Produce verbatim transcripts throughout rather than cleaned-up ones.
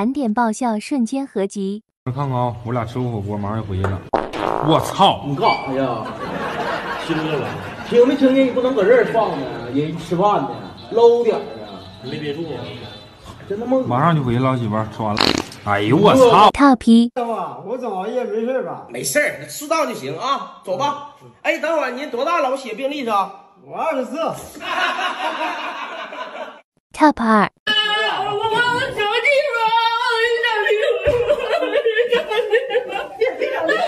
盘点爆笑瞬间合集。 看看啊，我俩吃过火锅，马上就回去了。我操！ 你干啥呀？听着了，听没听见？你不能搁这儿放呢，人吃饭呢，low 点啊！没憋住啊！真他妈！ 马上就回去了，媳妇儿，吃完了。哎呦我操！ 套皮。 我整熬夜没事吧？ 没事儿，适当就行啊。走吧。哎，等会儿您多大了？我写病历上。 我二十四。 Top 二。 我我我我什么地方？我想清楚，我想清楚，别别别别别别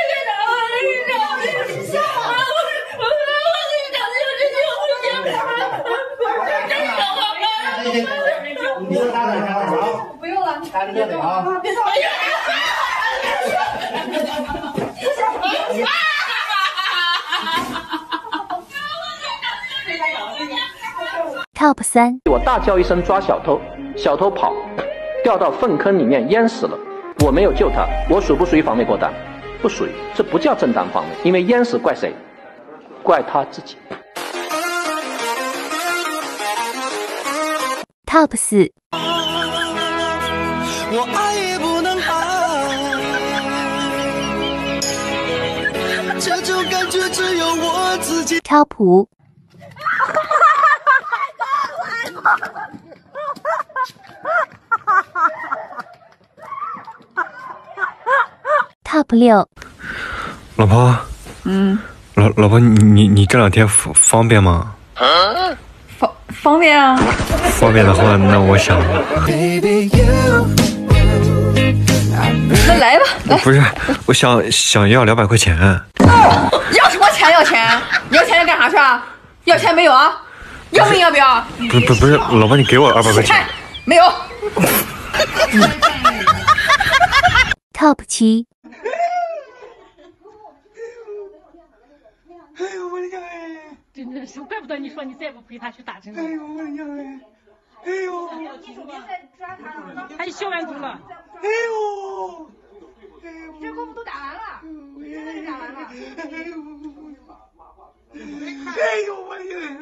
别！我我我想清楚，这就不行了，真有啊！ 你就打点啥啊？ 不用了， 打点点啊！ 别说，哎呀！ Top 三， 我大叫一声抓小偷，小偷跑，掉到粪坑里面淹死了。我没有救他，我属不属于防卫过当？不属于，这不叫正当防卫，因为淹死怪谁？怪他自己。 Top 四， 我爱也不能爱，这种感觉只有我自己。 Top 五。 Top 六， 老婆，嗯，老老婆，你你你这两天方方便吗？ 方方便啊。 方便的话，那我想， 那来吧，来。 不是，我想想要两百块钱。 要什么钱？要钱？你要钱要干啥去啊？要钱没有啊？要命要不要？ 不不不是，老婆，你给我二百块钱。 没有。 Top 七。 哎呦我的娘哎！ 真的是，怪不得你说你再不陪他去打针。 哎呦我的娘哎！哎呦！ 还校园毒了。 哎呦！ 这功夫都打完了，真的是打完了。 哎呦我的娘！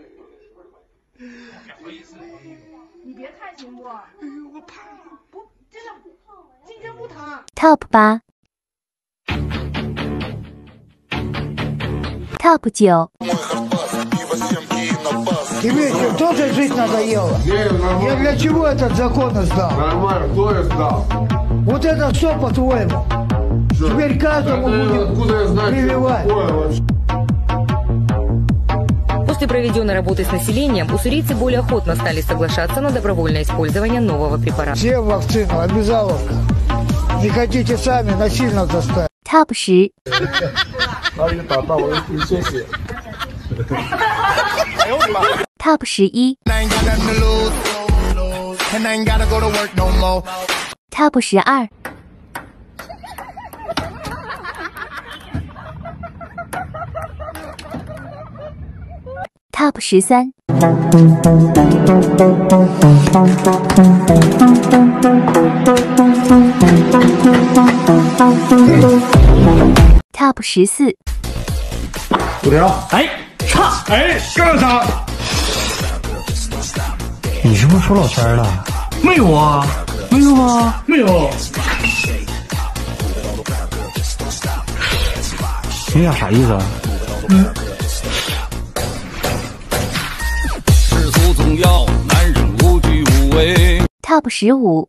你别看行不？哎呦我怕。 不，真的，金针不疼。 Top 八。 Top 九。 Тебе кто-то жить надоело? Я для чего этот закон сдал? Нормально, кто я сдал? Вот это что по-твоему? Теперь каждому будем прививать. После проведенной работы с населением уссурийцы более охотно стали соглашаться на добровольное использование нового препарата. Все вакцину, обязаловка. Не хотите сами, насильно заставить. Top 十。 哪里打到我的谢谢。 Top 十一。Top 十二。Top 十三。Top 十四。 五条，哎，差，哎，干啥？ 你是不是说老圈了？ 没有啊，没有啊，没有。 你俩啥意思啊？ 嗯。 世俗总要男人无惧无畏。 Top 十五。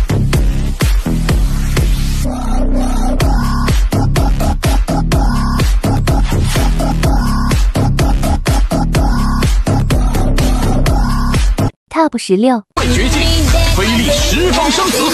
Top 十六。 绝境，威力十方生死。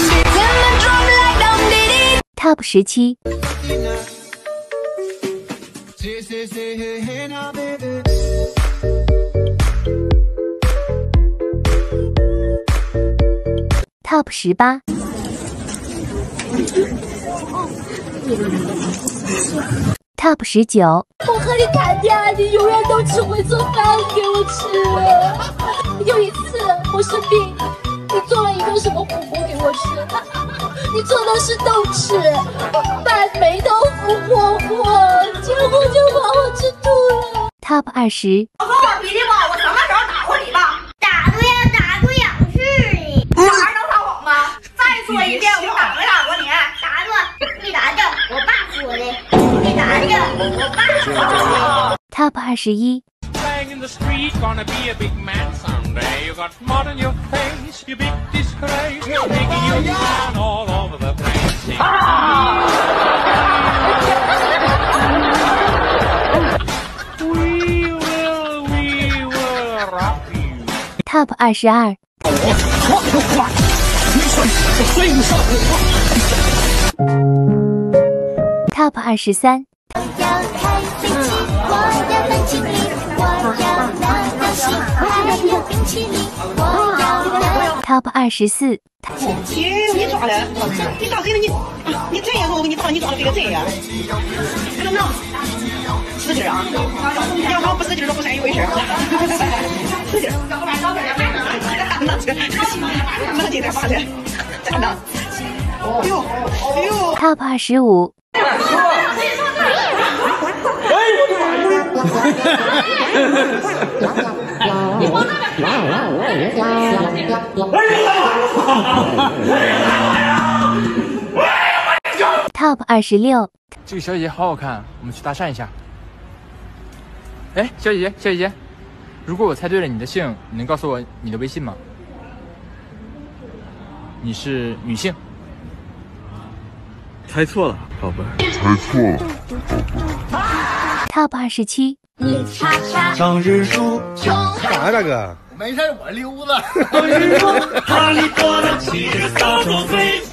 Top 十七。Top 十八。Top 十九。 我和你谈恋爱，你永远都只会做饭给我吃。有一次我生病，你做了一个什么火锅给我吃？你做的是豆豉拌梅豆腐火锅，结果就把我吃吐了。 Top 二十。 我放我脾气吧，我什么时候打过你吧？打对呀，打对呀，是你。小孩能撒谎吗？再说 Top 二十一。 In the street, gonna be a big man someday. You got mud on your face, you big disgrace, making you run all over the place. We will, we will rock you. Top 二十二。Top 二十三。 Top 二十四。 姐，你抓了？你咋给了你？你这样我给你抓，你抓的这个这样？能不能使劲啊？要说不使劲都不算一回事。使劲。那这那今天发的，真的。哎呦哎呦。 Top 二十五。 Top 二十六。 这个小姐姐好好看，我们去搭讪一下。哎，小姐姐，小姐姐，如果我猜对了你的姓，你能告诉我你的微信吗？你是女性。 猜错了，宝贝。 猜错了，宝贝。 Top 二十七。 张日书， 干啥大哥？ 没事，我溜子。 哈利波特骑着扫帚飞。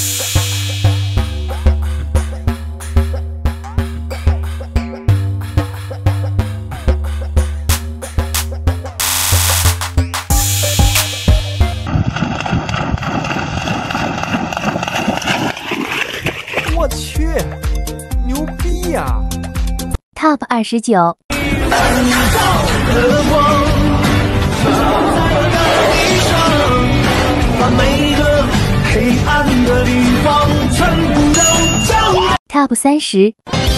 我去，牛逼呀！ Top 二十九。Top 三十。